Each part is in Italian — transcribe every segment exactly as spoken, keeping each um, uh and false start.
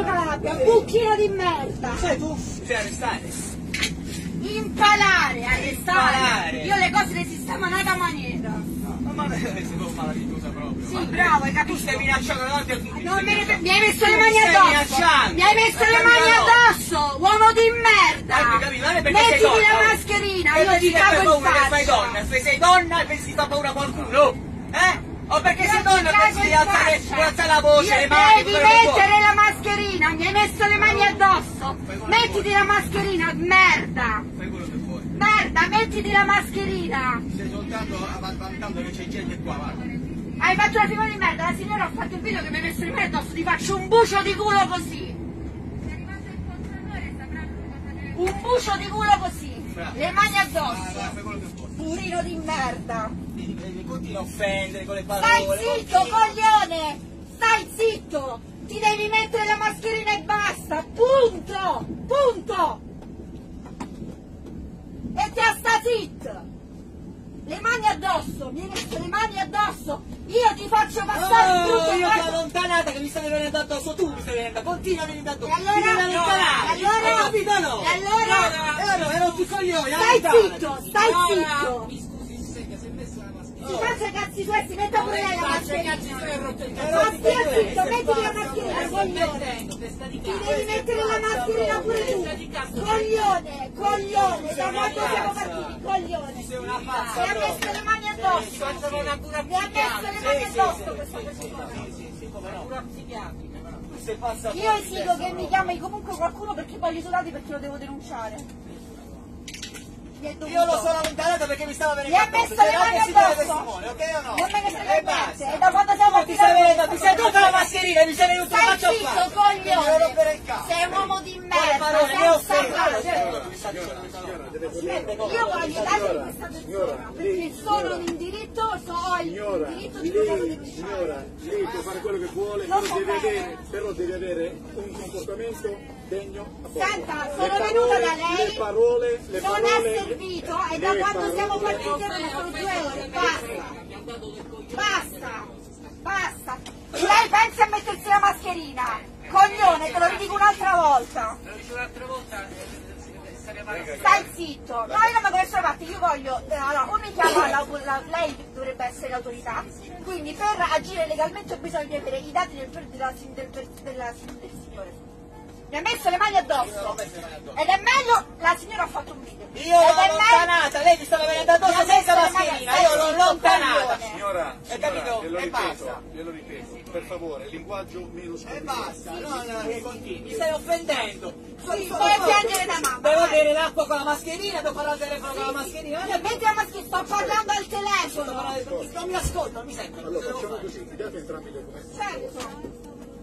di Calabria, buchino di merda! Sei tu? Sei arrestare? Impalare, arrestare! Io le cose le sistemo in una maniera! Ma sei tu malavitosa proprio! Sì, bravo, hai capito? Tu stai minacciando davanti a tutti! Non me ne... Mi hai messo le mani addosso! Mi hai messo le mani addosso! Uomo di merda! Mettiti la mascherina, io ti cago in faccia! Sei donna, se sei donna e pensi fa paura a qualcuno! Eh? O perché sei donna e pensi di alzare, di alzare la voce, le mani, devi mettere la mascherina, mi hai messo le mani addosso! Mettiti la mascherina, merda! Fai quello che vuoi. Merda, mettiti la mascherina! Stai soltanto vantando che c'è gente qua, guarda. Hai fatto una figura di merda, la signora ha fatto il video che mi hai messo le mani addosso, ti faccio un bucio di culo così! Un bucio di culo così! Le mani addosso! Purino di merda! Mi continui a offendere con le parole. Stai zitto, coglione! Stai zitto! Ti devi mettere la mascherina e basta! Punto! Punto! E ti sta zitto! Le mani addosso! Mi hai messo le mani addosso! Io ti faccio passare oh, il brutto! Io ti allontanata che mi stai venendo addosso, tu mi stai venendo, continua a venire addosso! E allora? Ti devi allontanare! E allora? Hai capito no? E allora? E allora, ero tu coglioni! Stai zitto! Stai zitto! Mi scusi, Secca, si è messa la mascherina. Si faccia i cazzi suoi, si metta pure lei la mascherina! Cazzi, tu hai rotto il Ma cazzo. stia zitto, mettiti la mascherina, coglione! Mettendo, testa di Ti cazzo. devi mettere la mascherina pure tu! Coglione! Coglione! Da quando siamo partiti, coglione! Sei una pazza! Mi ha messo le mani addosso! Facciamo una cura Mi ha messo le mani addosso questa persona! cura psichiatrica. Tu sei pazza! Io esigo che mi chiami comunque qualcuno perché voglio i soldati perché lo devo denunciare. Mi è dovuto. Io lo sono allontanato perché mi stava venendo Mi ha messo le mani addosso! ok o no? Non me ne frega E niente! basta! E da quando siamo Ti sei venuto, ti sei tolta la mascherina e mi sei venuto Stai faccia a zitto, fare! coglione! Sei un uomo di merda! parole, mi Senza offendo! pace! Io voglio dare questa persona perché sono in diritto, so, ho il Signora, diritto di poterlo lei, denunciare. signora, lei può fare quello che vuole, Lo però so deve, bene. avere, però deve avere un comportamento degno a posto. Senta, Le sono parole- venuta da lei, le parole, le non parole, è servito e da le quando siamo parole- partiti erano solo due ore, basta, basta, basta. Lei pensa a mettersi la mascherina, coglione, te lo ridico un'altra volta. Lo dico un'altra volta, eh, saremo alla Stai zitto, no, io non mi voglio parte, io voglio, eh, allora, o mi chiama la, la, lei dovrebbe essere l'autorità, quindi per agire legalmente ho bisogno di avere i dati del, del, della, del, del, della, del signore. Mi ha messo le mani addosso ed è meglio, la signora ha fatto un video. Io l'ho allontanata, lei mi stava venendo addosso senza mascherina, io l'ho allontanata! Signora, Hai capito? glielo E ripeto, basta! glielo ripeto, per favore, linguaggio meno E sconfigato. basta, no, no, che continui, mi stai offendendo! Sì, puoi piangere da mamma. Devo vai. bere l'acqua con la mascherina, devo parlare al telefono con la mascherina, Io metti la mascherina, sto parlando al Devo telefono. parlare- non mi ascolto, non mi sento, cosa Allora devo facciamo fare? così, mi date entrambi i documenti. Certo.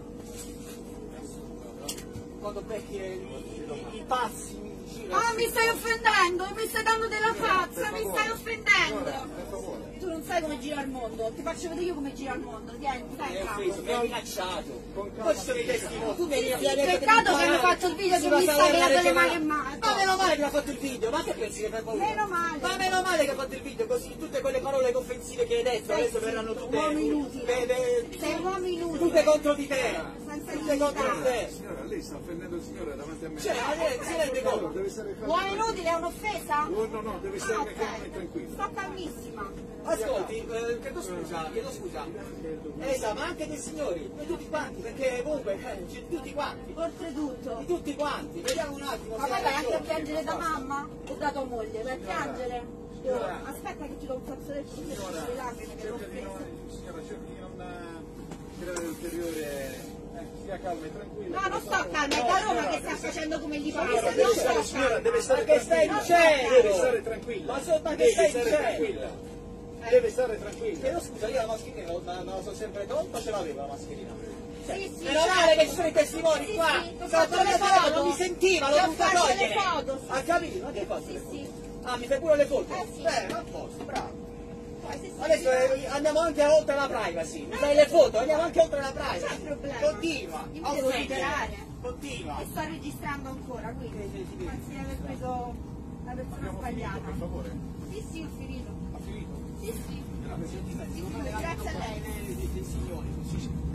Quando becchi i, i, i pazzi in giro. Ah, mi stai offendendo, mi stai dando della pazza, mi stai offendendo. Per favore. Tu non sai come gira il mondo, ti faccio vedere io come gira il mondo. Vieni, Mi dai, hai capo. offeso, mi hai minacciato. Poi ci sono i testimoni, tu mi hai detto Peccato che hanno fatto il video che mi stai vedendo le mani in mano. Ma meno male che ha fatto il video, ma che pensi che fai paura? Meno male. Ma meno male che ha fatto il video, così tutte quelle parole offensive che hai detto adesso verranno tutte. Uomo inutile. Ve- ve- Sei un uomo inutile. Tutte contro di te. Senza Tutte contro di dignità. te. Signora, lei sta offendendo il signore davanti a me. Cioè, ma lei si rende Allora, conto? deve stare Uomo calmo. inutile è un'offesa? No, no, no, deve stare Ah, calmo e ok. tranquillo. Sto calmissima. Ascolti, eh, chiedo scusa, chiedo scusa. Esa, ma anche dei signori, di tutti quanti, perché comunque, eh, c'è di tutti quanti, Oltretutto. di tutti quanti, vediamo un attimo. Ma se poi hai vai anche a ragione. piangere da mamma o da tua moglie? Vai a piangere? Io- aspetta che ti do un pezzo del cibo Signora, sulle lacrime che l'ho cerchi di offesa. non, signora, cerchi di non eh, creare ulteriore... Eh, stia calma e tranquilla. No, non sto calma, è da Roma che sta facendo come gli pare. Signora, Non deve sto stare, signora, calma. deve stare Ma che stai tranquilla. dicendo? Deve stare tranquilla. Ma sotto che Deve stai stare dicendo? tranquilla. Deve stare tranquilla. Chiedo scusa, io la mascherina me la, me la sono sempre tolta o ce l'avevo la mascherina? Sì, sì, Meno certo. male che ci sono i testimoni Sì, qua! sì, ti ho Stavo fatto le telefonando, foto. non mi sentiva, l'ho Ti ho dovuta fatto le togliere! foto, sì. Ha capito? Ma che hai fatto? Sì, sì. Ah, mi fai pure le foto? Eh, sì. Beh, a posto, bravo. Poi se sei Adesso eh, andiamo anche oltre la privacy, mi fai le foto, andiamo anche oltre la privacy. C'è il problema. Continua, Io mi a devo offendere. liberare. Continua. e sto registrando ancora, quindi anzi di aver preso la persona sbagliata. Per favore. Sì, sì, ho finito. Ha finito? Sì, sì. Grazie Grazie a lei. Dei signori, così.